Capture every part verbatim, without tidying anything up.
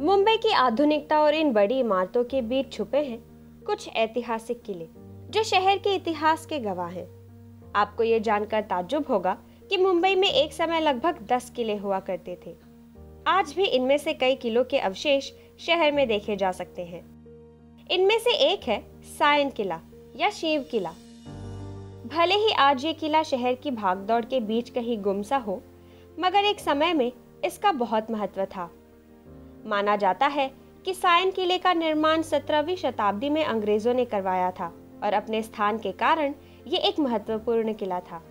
मुंबई की आधुनिकता और इन बड़ी इमारतों के बीच छुपे हैं कुछ ऐतिहासिक किले जो शहर के इतिहास के गवाह हैं। आपको ये जानकर ताज्जुब होगा कि मुंबई में एक समय लगभग दस किले हुआ करते थे। आज भी इनमें से कई किलों के अवशेष शहर में देखे जा सकते हैं। इनमें से एक है सायन किला या शिव किला। भले ही आज ये किला शहर की भागदौड़ के बीच कहीं गुमसा हो, मगर एक समय में इसका बहुत महत्व था। माना जाता है कि सायन किले का निर्माण सत्रहवीं शताब्दी में अंग्रेजों ने करवाया था और अपने स्थान के कारण ये एक महत्वपूर्ण किला था।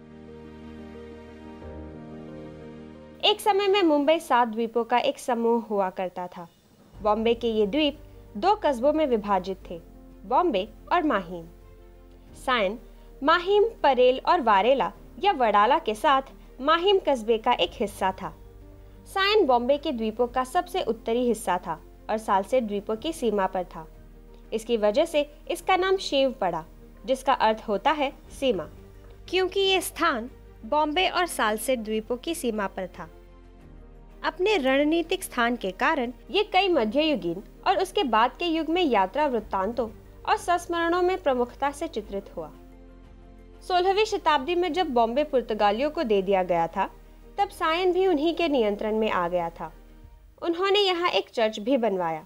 एक समय में मुंबई सात द्वीपों का एक समूह हुआ करता था। बॉम्बे के ये द्वीप दो कस्बों में विभाजित थे, बॉम्बे और माहिम। सायन माहिम, परेल और वारेला या वडाला के साथ माहिम कस्बे का एक हिस्सा था। सायन बॉम्बे के द्वीपों का सबसे उत्तरी हिस्सा था और सालसेट द्वीपों की सीमा पर था। इसकी वजह से इसका नाम शिव पड़ा, जिसका अर्थ होता है सीमा, क्योंकि ये स्थान बॉम्बे और सालसेट द्वीपों की सीमा पर था। अपने रणनीतिक स्थान के कारण ये कई मध्ययुगीन और उसके बाद के युग में यात्रा वृत्तांतों और संस्मरणों में प्रमुखता से चित्रित हुआ। सोलहवीं शताब्दी में जब बॉम्बे पुर्तगालियों को दे दिया गया था, तब सायन भी उन्हीं के नियंत्रण में आ गया था। उन्होंने यहाँ एक चर्च भी बनवाया।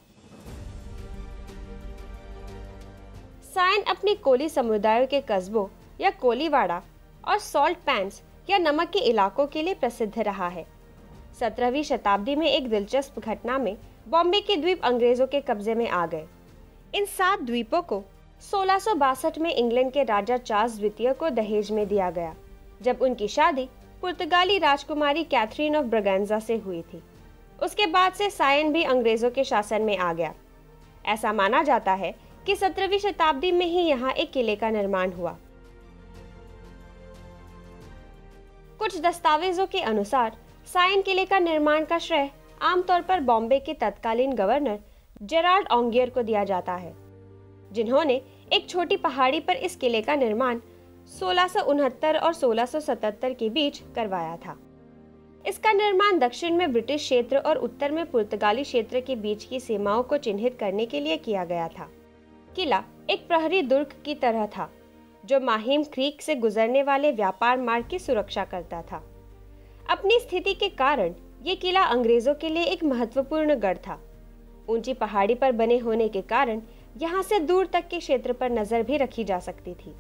सायन अपनी कोली समुदायों के कस्बों या कोलीवाड़ा और सॉल्ट पैंस या नमक के इलाकों के लिए प्रसिद्ध रहा है। सत्रहवीं शताब्दी में एक दिलचस्प घटना में बॉम्बे के द्वीप अंग्रेजों के कब्जे में आ गए। इन सात द्वीपों को सोलह सौ बासठ में इंग्लैंड के राजा चार्ल्स द्वितीय को दहेज में दिया गया, जब उनकी शादी पुर्तगाली राजकुमारी कैथरीन ऑफ ब्रगेंजा से हुई थी। उसके बाद से सायन भी अंग्रेजों के शासन में आ गया। ऐसा माना जाता है कि सत्रहवीं शताब्दी में ही यहाँ एक किले का निर्माण हुआ। कुछ दस्तावेजों के अनुसार सायन किले का निर्माण का श्रेय आमतौर पर बॉम्बे के तत्कालीन गवर्नर जेराल्ड ऑन्गियर को दिया जाता है, जिन्होंने एक छोटी पहाड़ी पर इस किले का निर्माण सोलह सौ उनहत्तर और सोलह सौ सतहत्तर के बीच करवाया था। इसका निर्माण दक्षिण में ब्रिटिश क्षेत्र और उत्तर में पुर्तगाली क्षेत्र के बीच की सीमाओं को चिन्हित करने के लिए किया गया था। किला एक प्रहरी दुर्ग की तरह था, जो माहिम क्रीक से गुजरने वाले व्यापार मार्ग की सुरक्षा करता था। अपनी स्थिति के कारण ये किला अंग्रेजों के लिए एक महत्वपूर्ण गढ़ था। ऊंची पहाड़ी पर बने होने के कारण यहाँ से दूर तक के क्षेत्र पर नजर भी रखी जा सकती थी।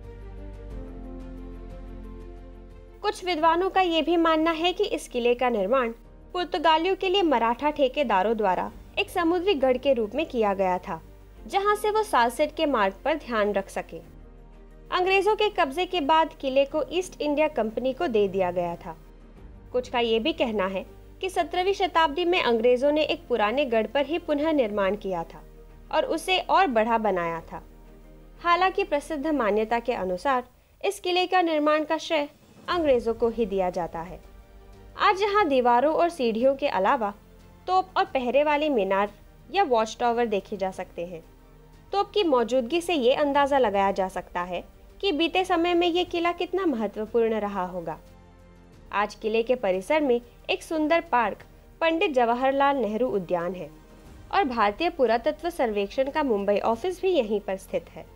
कुछ विद्वानों का यह भी मानना है कि इस किले का निर्माण पुर्तगालियों के लिए मराठा ठेकेदारों द्वारा एक समुद्री गढ़ के रूप में किया गया था, जहां से वो सालसेट के मार्ग पर ध्यान रख सके। अंग्रेजों के कब्जे के बाद किले को ईस्ट इंडिया कंपनी को दे दिया गया था। कुछ का यह भी कहना है कि सत्रहवीं शताब्दी में अंग्रेजों ने एक पुराने गढ़ पर ही पुनः निर्माण किया था और उसे और बढ़ा बनाया था। हालांकि प्रसिद्ध मान्यता के अनुसार इस किले का निर्माण का श्रेय अंग्रेजों को ही दिया जाता है। आज यहाँ दीवारों और सीढ़ियों के अलावा तोप और पहरे वाले मीनार या वॉच टावर देखे जा सकते हैं। तोप की मौजूदगी से ये अंदाजा लगाया जा सकता है कि बीते समय में ये किला कितना महत्वपूर्ण रहा होगा। आज किले के परिसर में एक सुंदर पार्क पंडित जवाहरलाल नेहरू उद्यान है और भारतीय पुरातत्व सर्वेक्षण का मुंबई ऑफिस भी यहीं पर स्थित है।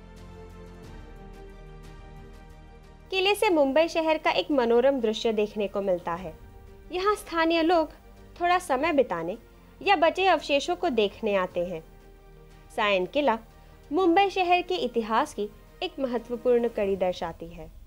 किले से मुंबई शहर का एक मनोरम दृश्य देखने को मिलता है। यहाँ स्थानीय लोग थोड़ा समय बिताने या बचे अवशेषों को देखने आते हैं। सायन किला मुंबई शहर के इतिहास की एक महत्वपूर्ण कड़ी दर्शाती है।